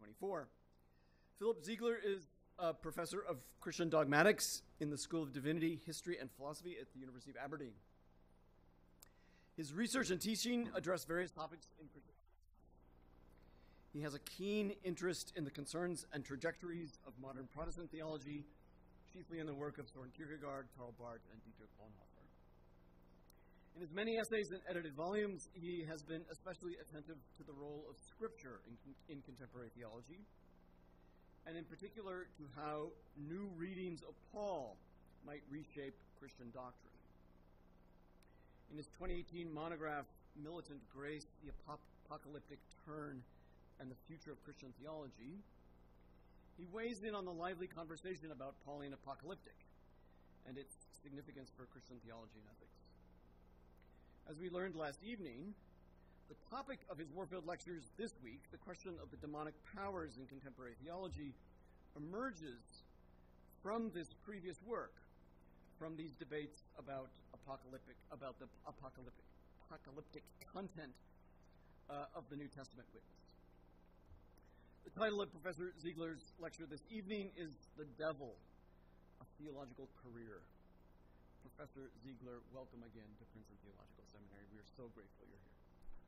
2024. Philip Ziegler is a professor of Christian dogmatics in the School of Divinity, History, and Philosophy at the University of Aberdeen. His research and teaching address various topics in Christian. He has a keen interest in the concerns and trajectories of modern Protestant theology, chiefly in the work of Søren Kierkegaard, Karl Barth, and Dietrich Bonhoeffer. In his many essays and edited volumes, he has been especially attentive to the role of Scripture in contemporary theology, and in particular to how new readings of Paul might reshape Christian doctrine. In his 2018 monograph, Militant Grace, the Apocalyptic Turn and the Future of Christian Theology, he weighs in on the lively conversation about Pauline apocalyptic and its significance for Christian theology and ethics. As we learned last evening, the topic of his Warfield lectures this week, the question of the demonic powers in contemporary theology, emerges from this previous work, from these debates about the apocalyptic content of the New Testament witness. The title of Professor Ziegler's lecture this evening is The Devil, a Theological Career. Professor Ziegler, welcome again to Princeton Theological Seminary. We are so grateful you're here.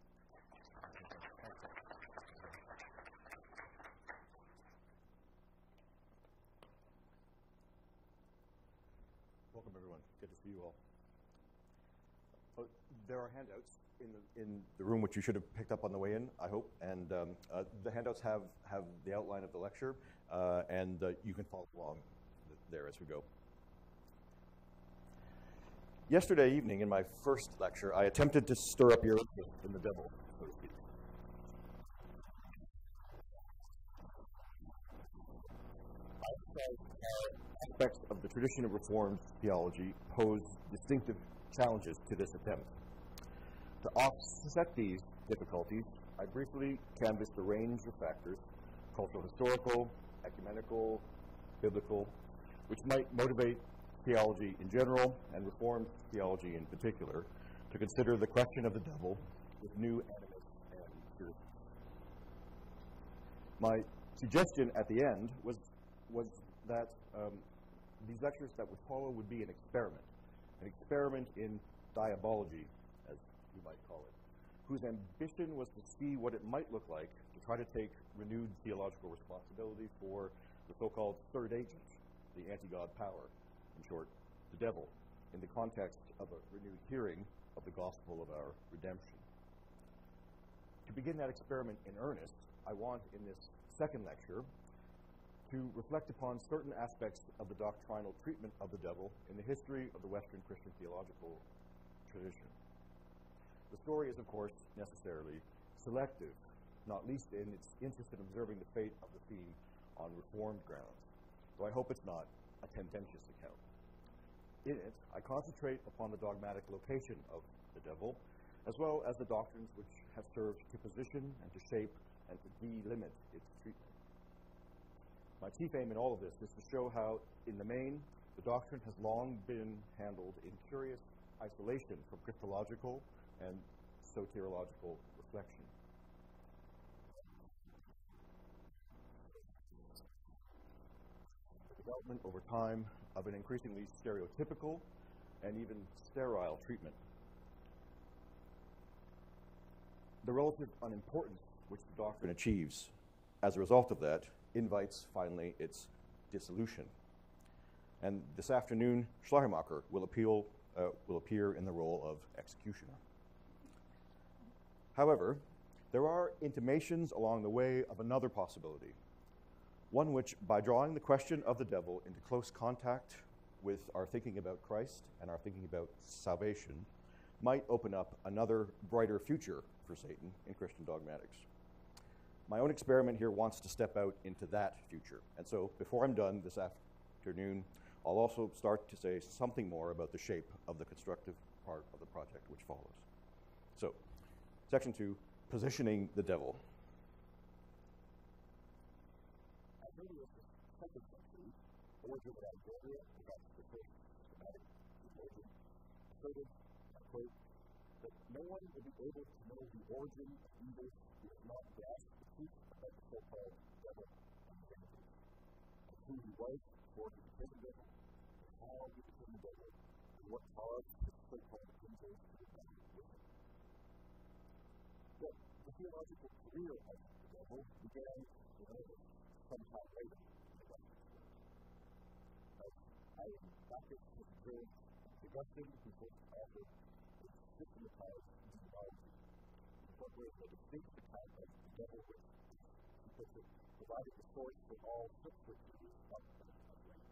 Welcome, everyone. Good to see you all. There are handouts in the room, which you should have picked up on the way in, I hope. And the handouts have the outline of the lecture, and you can follow along there as we go. Yesterday evening, in my first lecture, I attempted to stir up your interest in the devil, so to speak. I emphasized aspects of the tradition of Reformed theology pose distinctive challenges to this attempt. To offset these difficulties, I briefly canvassed a range of factors, cultural, historical, ecumenical, biblical, which might motivate theology in general and Reformed theology in particular to consider the question of the devil with new animus and seriousness. My suggestion at the end was that these lectures that would follow would be an experiment in diabology, as you might call it, whose ambition was to see what it might look like to try to take renewed theological responsibility for the so-called third agent, the anti-God power, in short, the devil, in the context of a renewed hearing of the gospel of our redemption. To begin that experiment in earnest, I want, in this second lecture, to reflect upon certain aspects of the doctrinal treatment of the devil in the history of the Western Christian theological tradition. The story is, of course, necessarily selective, not least in its interest in observing the fate of the theme on Reformed grounds, though I hope it's not a tendentious account. In it, I concentrate upon the dogmatic location of the devil, as well as the doctrines which have served to position and to shape and to delimit its treatment. My chief aim in all of this is to show how, in the main, the doctrine has long been handled in curious isolation from Christological and soteriological reflection. Development over time of an increasingly stereotypical and even sterile treatment. The relative unimportance which the doctrine achieves as a result of that invites finally its dissolution. And this afternoon, Schleiermacher will appear in the role of executioner. However, there are intimations along the way of another possibility, one which, by drawing the question of the devil into close contact with our thinking about Christ and our thinking about salvation, might open up another brighter future for Satan in Christian dogmatics. My own experiment here wants to step out into that future. And so, before I'm done this afternoon, I'll also start to say something more about the shape of the constructive part of the project which follows. So, Section 2, Positioning the Devil. that no one will be able to know the origin of evil who has not grasped the truth about the so-called devil and divinity, and who he was before he became the devil, and how he became the devil, and what caused his so-called angels to rebel with him. But the theological career of the devil began in earnest sometime later in the Western world. As I am Baptist has observed, Augustine, who first authored a systematized theology, incorporated a distinct account of the devil, which, he puts it, provided the source for all subsequent theories of Wright.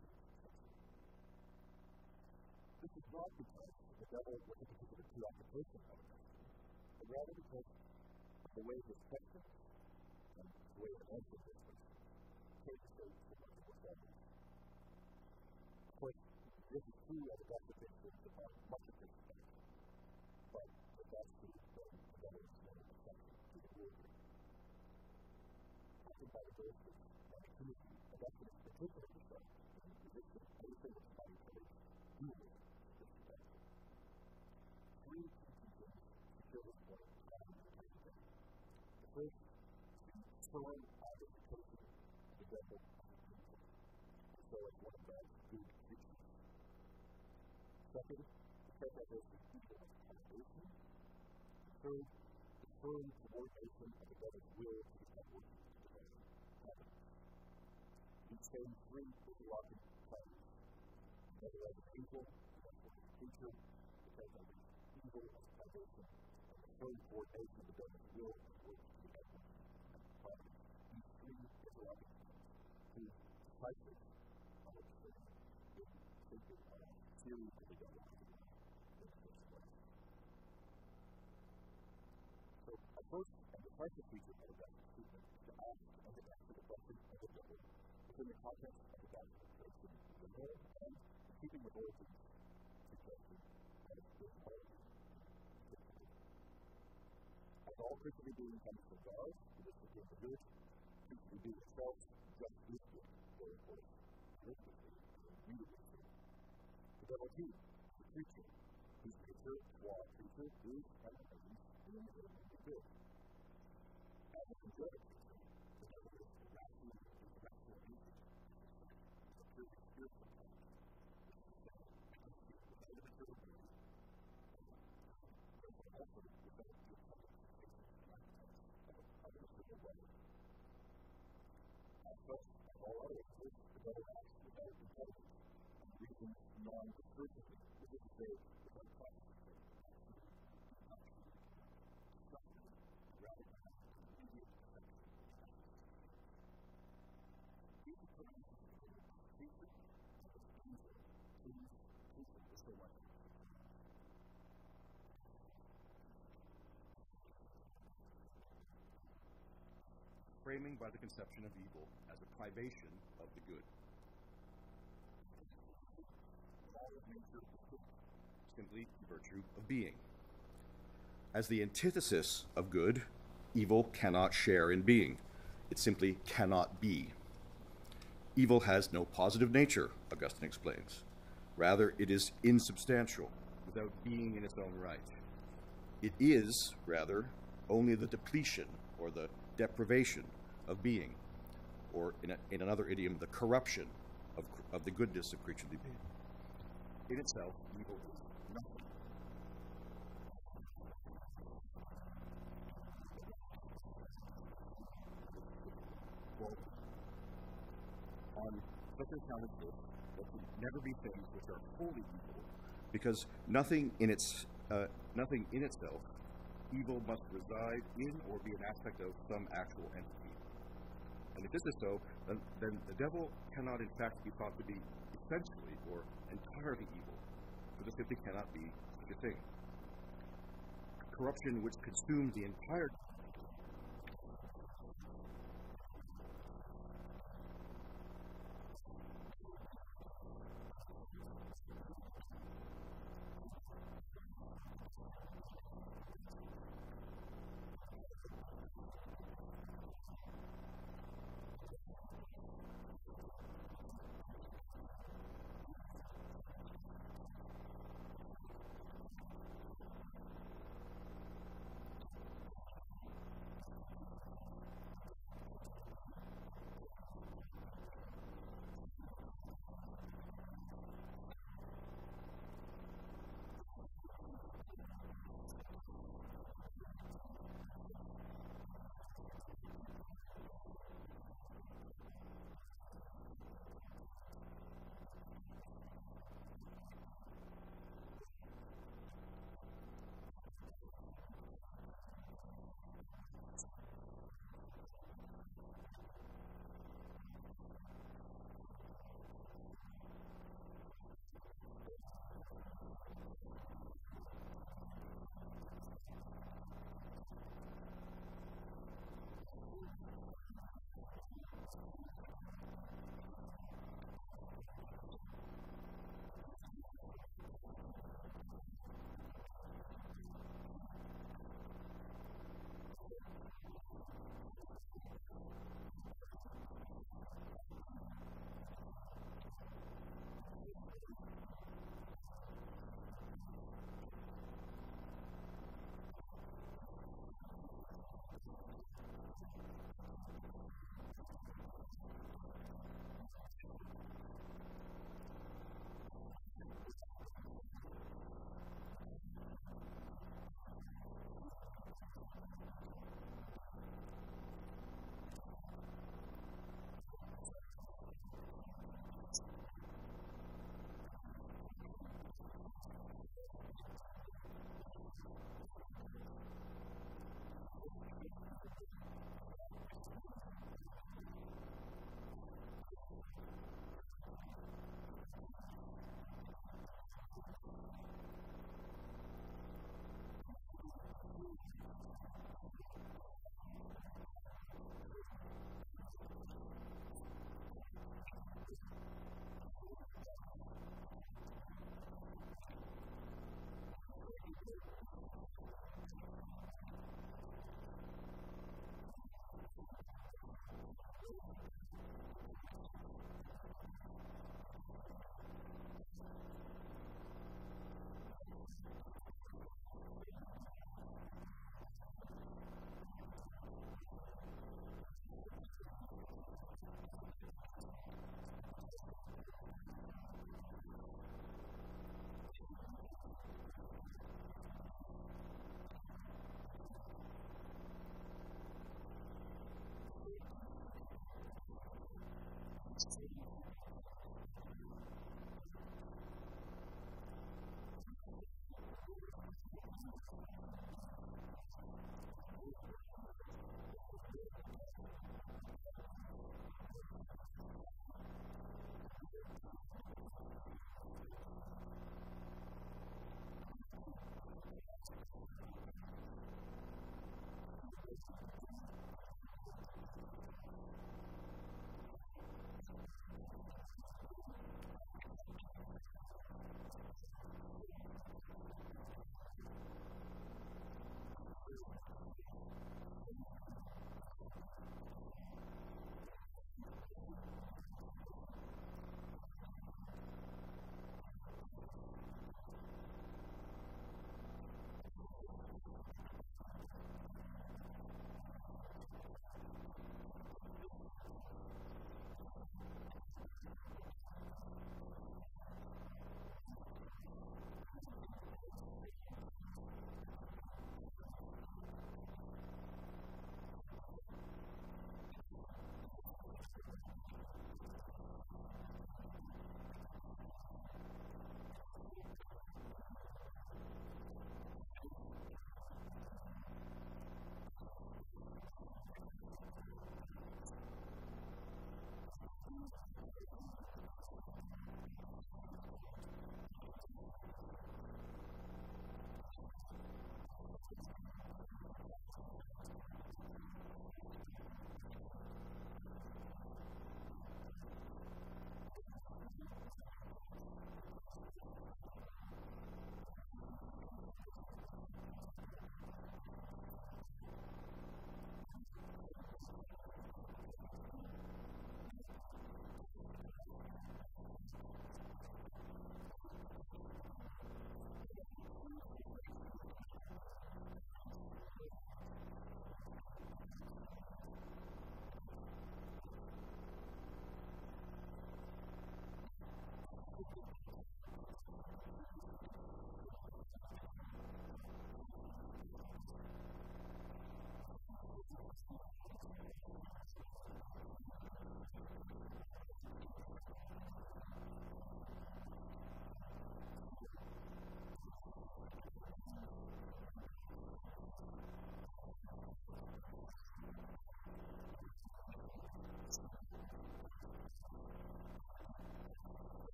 This is not because the devil was a particular preoccupation of Augustine, but rather because of the way his texts and the way it answered this question take shape from what was said. Of course, this is true of Augustine's influence upon much of his text, but if that's true, then the devil is no exception to the rule here. Talking about the verse of Timothy, Augustine is particularly strong in resisting anything that might encourage evil with respect. Three key things to show this point time and time again. The first is the firm identification of the devil as an angel, and so as one of God's good creatures. Second, the fact that there is evil of foundation. And third, the firm subordination of the devil's will to the upward divine competence. These same three physiologic claims, the devil as an angel, the devil as a creature, the fact that there is evil as foundation, and the firm coordination of the devil's will towards the upward competence. These three physiologic claims prove precisely how much sin is thinking on a series of the devil in the first place. So, a first and decisive feature of Augustine's treatment is to ask and to answer the question of the devil within the context of the doctrine of creation in general, and in keeping with Origen's suggestion of personality and Scripture. As all creaturely being comes from God, who is the good of good, creaturely being itself just is good, very important, realistically, and immediately good. The devil too, the creature, whose nature, qua creature, is and remains in the good. As a congenital creature, the devil is a rational intellectual agent, a purely spiritual power, which is to say, entity without a material being, and therefore also without the objectification and appetites of a material body. As such, as all other angels, the devil acts without intelligence, and reasons non-discursively, which is to say, without processing, rather than immediate perception of actions. These determinations between the creature and the angel prove creature is so much. Framing by the conception of evil as a privation of the good. Simply virtue of being. As the antithesis of good, evil cannot share in being. It simply cannot be. Evil has no positive nature, Augustine explains. Rather, it is insubstantial, without being in its own right. It is, rather, only the depletion or the deprivation of being, or in another idiom, the corruption of the goodness of creaturely being. In itself, evil is nothing. Well, on such an account as this, there can never be things which are wholly evil, because nothing in itself, evil must reside in or be an aspect of some actual entity. And if this is so, then the devil cannot in fact be thought to be essentially or entirely evil, for there simply cannot be such a thing. Corruption which consumes the entire